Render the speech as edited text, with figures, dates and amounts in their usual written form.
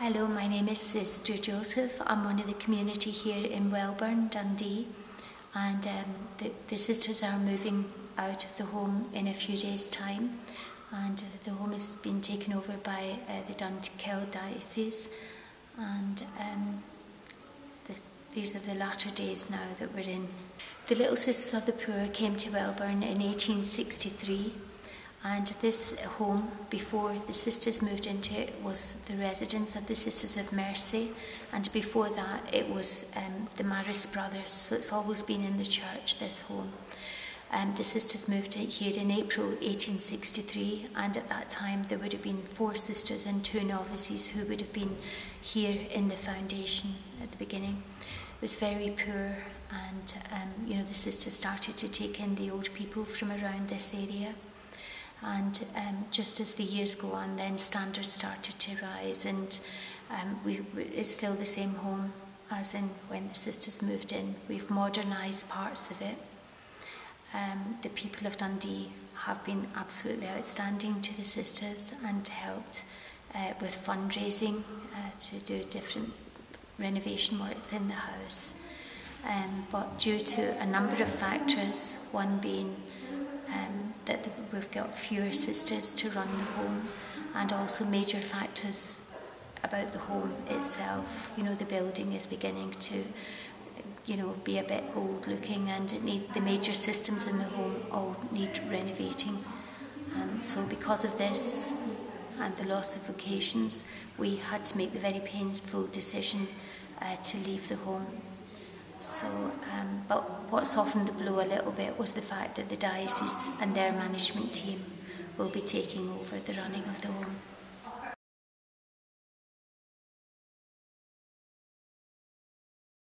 Hello, my name is Sister Joseph. I'm one of the community here in Welburn, Dundee, and the sisters are moving out of the home in a few days' time, and the home has been taken over by the Dunkeld Diocese, and these are the latter days now that we're in. The Little Sisters of the Poor came to Welburn in 1863. And this home, before the sisters moved into it, was the residence of the Sisters of Mercy. And before that, it was the Maris Brothers. So it's always been in the church, this home. The sisters moved here in April 1863. And at that time, there would have been 4 sisters and 2 novices who would have been here in the foundation at the beginning. It was very poor. And, the sisters started to take in the old people from around this area. And just as the years go on, then standards started to rise, and it's still the same home as in when the sisters moved in. We've modernised parts of it. The people of Dundee have been absolutely outstanding to the sisters and helped with fundraising to do different renovation works in the house. But due to a number of factors, one being that we've got fewer sisters to run the home, and also major factors about the home itself. The building is beginning to, be a bit old looking, and the major systems in the home all need renovating. So because of this and the loss of vocations, we had to make the very painful decision to leave the home. So, but what softened the blow a little bit was the fact that the diocese and their management team will be taking over the running of the home.